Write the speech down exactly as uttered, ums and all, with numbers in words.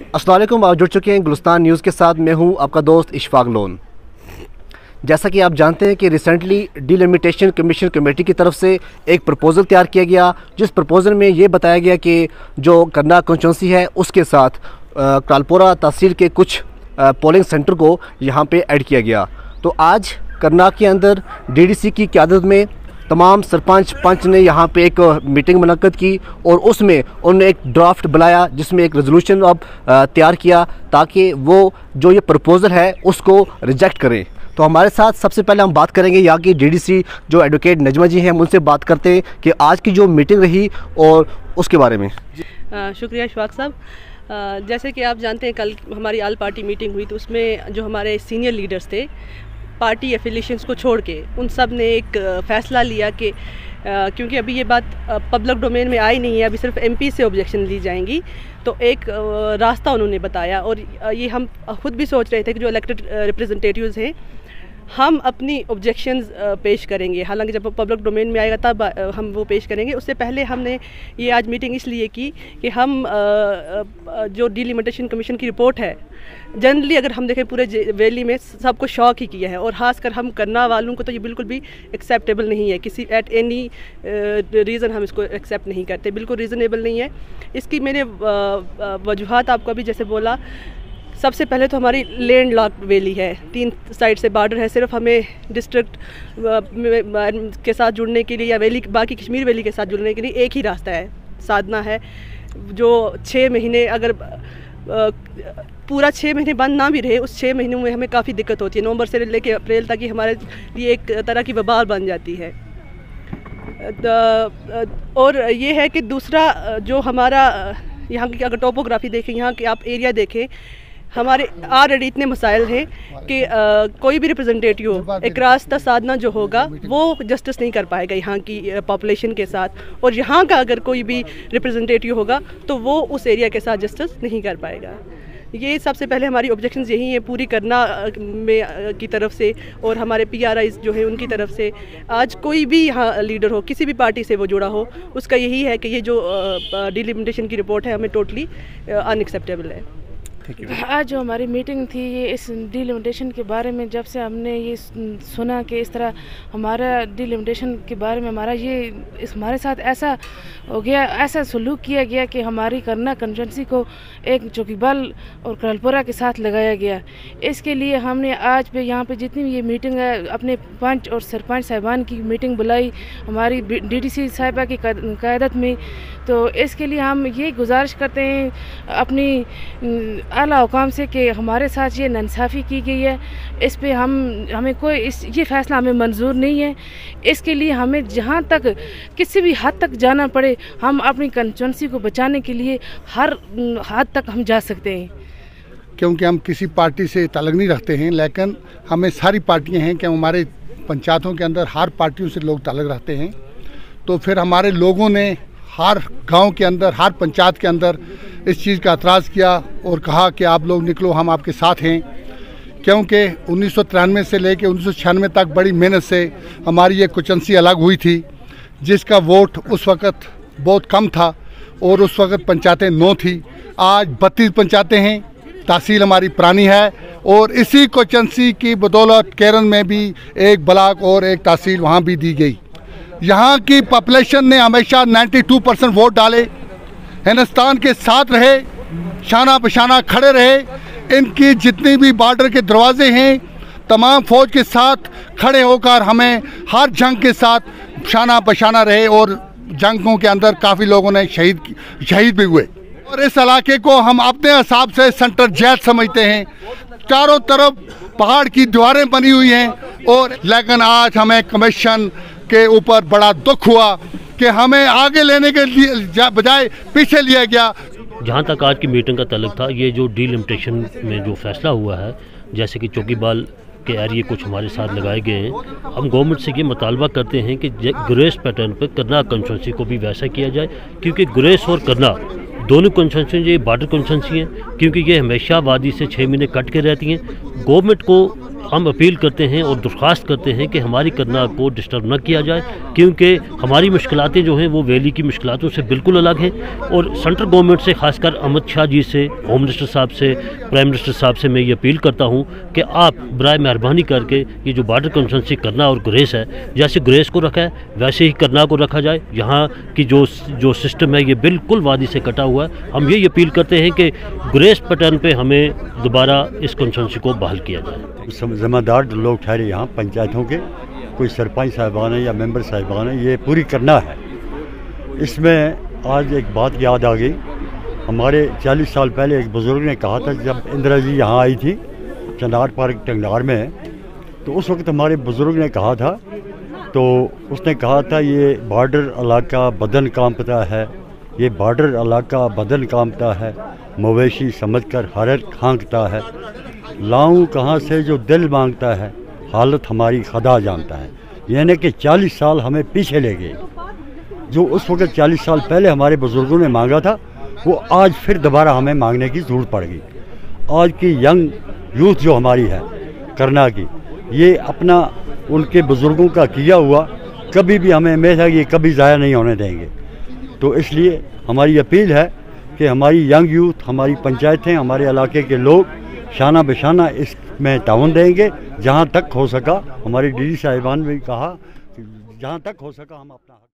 अस्सलाम वालेकुम, आप जुड़ चुके हैं गुलिस्तान न्यूज़ के साथ। मैं हूं आपका दोस्त इशफाक लोन। जैसा कि आप जानते हैं कि रिसेंटली डिलिमिटेशन कमीशन कमेटी की तरफ से एक प्रपोज़ल तैयार किया गया, जिस प्रपोज़ल में ये बताया गया कि जो करनाल कॉन्स्टिट्यूंसी है उसके साथ कालपुरा तहसील के कुछ पोलिंग सेंटर को यहाँ पे ऐड किया गया। तो आज करनाल के अंदर डीडीसी की क़यादत में तमाम सरपंच पंच ने यहाँ पे एक मीटिंग मुनक्कद की और उसमें उन्होंने एक ड्राफ्ट बनाया जिसमें एक रेजोल्यूशन अब तैयार किया ताकि वो जो ये प्रपोज़ल है उसको रिजेक्ट करें। तो हमारे साथ सबसे पहले हम बात करेंगे यहाँ की डीडीसी जो एडवोकेट नजमा जी हैं, हम उनसे बात करते हैं कि आज की जो मीटिंग रही और उसके बारे में। आ, शुक्रिया इशफाक साहब। जैसे कि आप जानते हैं कल हमारी आल पार्टी मीटिंग हुई तो उसमें जो हमारे सीनियर लीडर्स थे पार्टी एफिलिएशंस को छोड़ के उन सब ने एक फ़ैसला लिया कि क्योंकि अभी ये बात पब्लिक डोमेन में आई नहीं है, अभी सिर्फ एमपी से ऑब्जेक्शन ली जाएंगी, तो एक रास्ता उन्होंने बताया। और ये हम खुद भी सोच रहे थे कि जो इलेक्टेड रिप्रेजेंटेटिव्स हैं हम अपनी ऑब्जेक्शंस पेश करेंगे, हालांकि जब पब्लिक डोमेन में आएगा तब हम वो पेश करेंगे। उससे पहले हमने ये आज मीटिंग इसलिए की कि हम जो डिलिमिटेशन कमीशन की रिपोर्ट है जनरली अगर हम देखें पूरे वैली में सबको शॉक ही किया है और ख़ासकर हम करनाल वालों को तो ये बिल्कुल भी एक्सेप्टेबल नहीं है, किसी एट एनी रीज़न हम इसको एक्सेप्ट नहीं करते, बिल्कुल रीज़नेबल नहीं है। इसकी मैंने वजूहात आपको अभी जैसे बोला, सबसे पहले तो हमारी लैंड लॉक्ड वैली है, तीन साइड से बॉर्डर है, सिर्फ हमें डिस्ट्रिक्ट के साथ जुड़ने के लिए या वैली बाकी कश्मीर वैली के साथ जुड़ने के लिए एक ही रास्ता है, साधना है, जो छः महीने अगर पूरा छः महीने बंद ना भी रहे उस छः महीनों में हमें काफ़ी दिक्कत होती है। नवंबर से लेकर अप्रैल तक ही हमारे लिए एक तरह की वबाल बन जाती है। और ये है कि दूसरा जो हमारा यहाँ की अगर टोपोग्राफी देखें, यहाँ की आप एरिया देखें, हमारे ऑलरेडी इतने मसाइल हैं कि आ, कोई भी रिप्रेजेंटेटिव एक रास्ता साधना जो होगा वो जस्टिस नहीं कर पाएगा यहाँ की पॉपुलेशन के साथ, और यहाँ का अगर कोई भी रिप्रेजेंटेटिव होगा तो वो उस एरिया के साथ जस्टिस नहीं कर पाएगा। ये सबसे पहले हमारी ऑब्जेक्शंस यही हैं पूरी करना में की तरफ से और हमारे पीआरआईज जो है उनकी तरफ से। आज कोई भी यहाँ लीडर हो, किसी भी पार्टी से वो जुड़ा हो, उसका यही है कि ये जो डिलिमिटेशन की रिपोर्ट है हमें टोटली अनएक्सेप्टेबल है। आज जो हमारी मीटिंग थी ये इस डिलिमिटेशन के बारे में, जब से हमने ये सुना कि इस तरह हमारा डिलिमिटेशन के बारे में हमारा ये इस हमारे साथ ऐसा हो गया, ऐसा सलूक किया गया कि हमारी करना कंस्टिट्यूंसी को एक चौकीबल और कालपुरा के साथ लगाया गया। इसके लिए हमने आज पे यहाँ पे जितनी भी ये मीटिंग है अपने पंच और सरपंच साहिबान की मीटिंग बुलाई हमारी डीडीसी साहिबा की क़यादत में। तो इसके लिए हम ये गुजारिश करते हैं अपनी आला हुकाम से कि हमारे साथ ये नाइंसाफ़ी की गई है, इस पे हम हमें कोई इस ये फ़ैसला हमें मंजूर नहीं है। इसके लिए हमें जहाँ तक किसी भी हद तक जाना पड़े हम अपनी कंस्टिट्यूंसी को बचाने के लिए हर हद तक हम जा सकते हैं, क्योंकि हम किसी पार्टी से ताल्लुक़ नहीं रखते हैं, लेकिन हमें सारी पार्टियां हैं कि हमारे पंचायतों के अंदर हर पार्टियों से लोग ताल्लुक़ रखते हैं। तो फिर हमारे लोगों ने हर गांव के अंदर हर पंचायत के अंदर इस चीज़ का एतराज़ किया और कहा कि आप लोग निकलो, हम आपके साथ हैं, क्योंकि उन्नीस सौ तिरानवे से लेकर उन्नीस सौ छियानवे तक बड़ी मेहनत से हमारी ये कॉन्स्टिट्यूंसी अलग हुई थी, जिसका वोट उस वक़्त बहुत कम था और उस वक़्त पंचायतें नौ थी। आज बत्तीस पंचायतें हैं, तहसील हमारी पुरानी है और इसी कॉन्स्टिट्यूंसी की बदौलत केरन में भी एक ब्लॉक और एक तहसील वहाँ भी दी गई। यहाँ की पॉपुलेशन ने हमेशा बानवे परसेंट वोट डाले, हिंदुस्तान के साथ रहे, शाना बशाना खड़े रहे। इनकी जितनी भी बॉर्डर के दरवाजे हैं तमाम फ़ौज के साथ खड़े होकर हमें हर जंग के साथ शाना बशाना रहे और जंगों के अंदर काफ़ी लोगों ने शहीद शहीद भी हुए। और इस इलाके को हम अपने हिसाब से सेंटर जेल समझते हैं, चारों तरफ पहाड़ की दीवारें बनी हुई हैं। और लेकिन आज हमें कमीशन के ऊपर बड़ा दुख हुआ कि हमें आगे लेने के लिए बजाय पीछे लिया गया। जहाँ तक आज की मीटिंग का ताल्लुक था, ये जो डिलिमिटेशन में जो फैसला हुआ है, जैसे कि चौकीबाल के एरिए कुछ हमारे साथ लगाए गए हैं, हम गवर्नमेंट से ये मुतालबा करते हैं कि गुरेज पैटर्न पर करनाल कॉन्स्टिट्यूंसी को भी वैसा किया जाए, क्योंकि गुरेज और करनाल दोनों कॉन्स्टिट्यूंसी ये बॉर्डर कॉन्स्टिट्यूंसी हैं, क्योंकि ये हमेशा वादी से छः महीने कट के रहती हैं। गवर्नमेंट को हम अपील करते हैं और दरख्वास्त करते हैं कि हमारी करना को डिस्टर्ब न किया जाए, क्योंकि हमारी मुश्किलातें जो हैं वो वैली की मुश्किलातों से बिल्कुल अलग हैं। और सेंट्रल गवर्नमेंट से, खासकर अमित शाह जी से, होम मिनिस्टर साहब से, प्राइम मिनिस्टर साहब से मैं ये अपील करता हूँ कि आप बराए मेहरबानी करके ये जो बॉर्डर कंसल्टेंसी करना और गुरेज है, जैसे गुरेज को रखा है वैसे ही करना को रखा जाए। यहाँ की जो जो सिस्टम है ये बिल्कुल वादी से कटा हुआ है। हम ये अपील करते हैं कि गुरेज पैटर्न पे हमें दोबारा इस कंसल्टेंसी को बहाल किया जाए। ज़िम्मेदार जो लोग ठहरे यहाँ पंचायतों के, कोई सरपंच साहिबान है या मेंबर साहिबान है, ये पूरी करना है। इसमें आज एक बात याद आ गई, हमारे चालीस साल पहले एक बुज़ुर्ग ने कहा था, जब इंदिरा जी यहाँ आई थी चनार पार्क टंगनार में, तो उस वक्त हमारे बुज़ुर्ग ने कहा था, तो उसने कहा था ये बॉर्डर इलाका बदन कांपता है, ये बॉर्डर इलाका बदन कांपता है, मवेशी समझकर हर खांकता है, लाऊं कहाँ से जो दिल मांगता है, हालत हमारी खुदा जानता है। यानी कि चालीस साल हमें पीछे ले गए। जो उस वक्त चालीस साल पहले हमारे बुज़ुर्गों ने मांगा था, वो आज फिर दोबारा हमें मांगने की ज़रूरत पड़ गई। आज की यंग यूथ जो हमारी है करना की, ये अपना उनके बुज़ुर्गों का किया हुआ कभी भी हमें उम्मीद है कि ये कभी ज़ाया नहीं होने देंगे। तो इसलिए हमारी अपील है कि हमारी यंग यूथ, हमारी पंचायतें, हमारे इलाके के लोग शाना बशाना इसमें ताउन देंगे। जहाँ तक हो सका, हमारी डी डी साहिबान ने भी कहा, जहाँ तक हो सका हम अपना